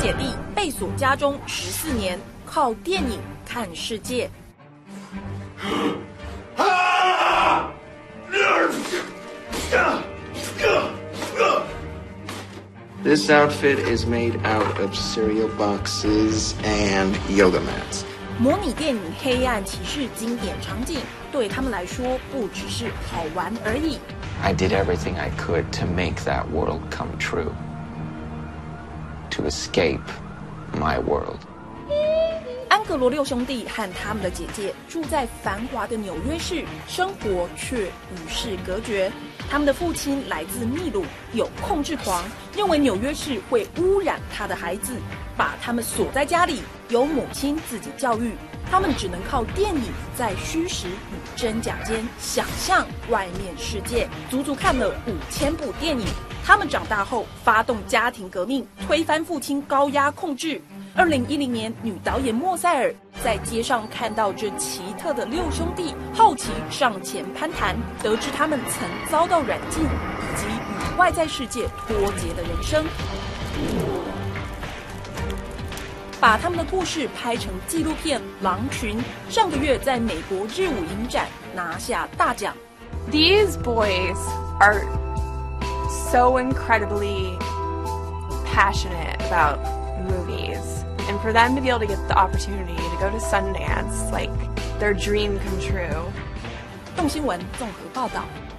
姐弟被锁家中14年，靠电影看世界。 This outfit is made out of cereal boxes and yoga mats. 模拟电影《黑暗骑士》经典场景，对他们来说不只是好玩而已。 I did everything I could to make that world come true. To escape my world. 安格罗六兄弟和他们的姐姐住在繁华的纽约市，生活却与世隔绝。他们的父亲来自秘鲁，有控制狂，认为纽约市会污染他的孩子，把他们锁在家里，由母亲自己教育。他们只能靠电影在虚实与真假间想象外面世界，足足看了5000部电影。他们长大后发动家庭革命，推翻父亲高压控制。2010年，女导演莫塞尔在街上看到这奇特的六兄弟，好奇上前攀谈，得知他们曾遭到软禁，以及与外在世界脱节的人生，把他们的故事拍成纪录片《狼群》，上个月在美国日舞影展拿下大奖。 These boys are so incredibly passionate about movies. And for them to be able to get the opportunity to go to Sundance, like their dream come true. 动新闻综合报道。